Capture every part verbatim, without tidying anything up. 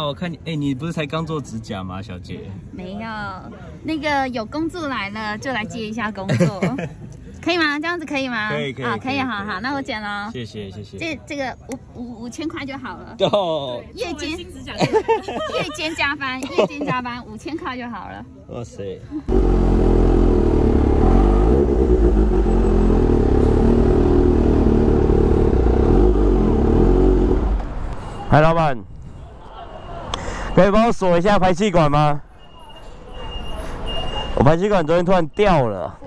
我看你，哎、欸，你不是才刚做指甲吗，小姐？ 没有，那个有工作来了，就来接一下工作，可以吗？这样子可以吗？ 可以可以啊，可以，好好，那我剪了。 谢谢谢谢。 这这个五五五千块就好了。 哦。 夜间夜间加班，夜间加班五千块就好了。 哇塞。嗨，老板，可以帮我锁一下排气管吗？我排气管昨天突然掉了。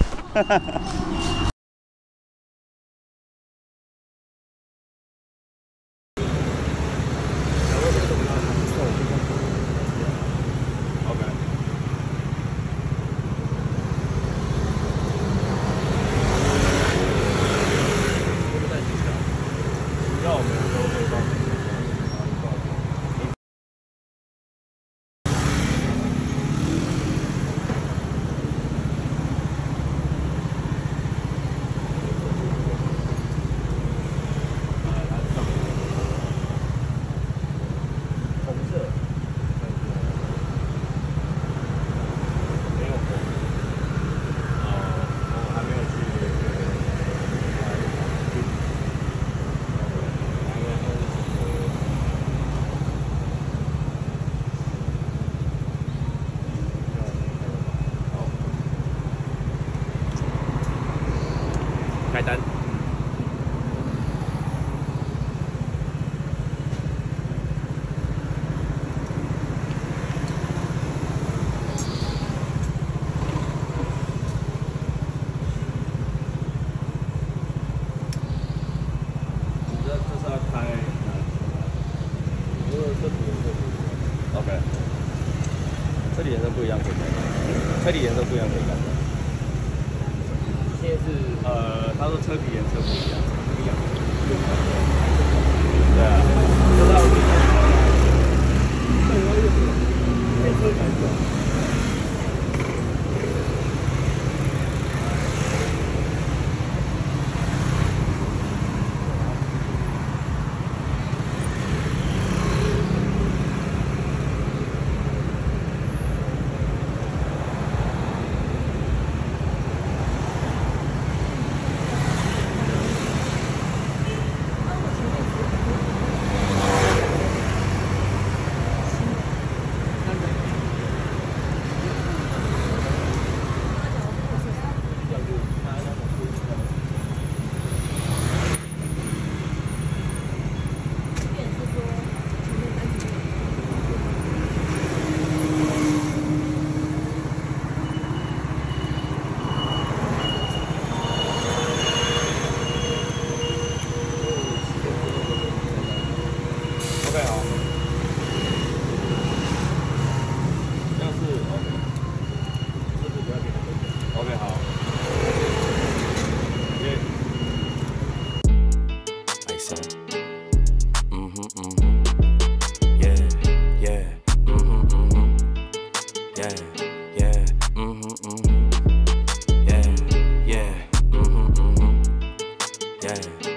开单。你这这是要开哪？这个这里颜色不一样。OK。这里颜色不一样可以改。这里颜色不一样可以改。现在是呃，他说车皮颜色不一样，不一样。对啊，这道理。这个又是黑车改色。OK 好，这样是 OK， 这是不要给他 OK 好。耶。I said, mhm mhm, yeah yeah, mhm mhm, yeah yeah, mhm mhm, yeah yeah, mhm mhm, yeah.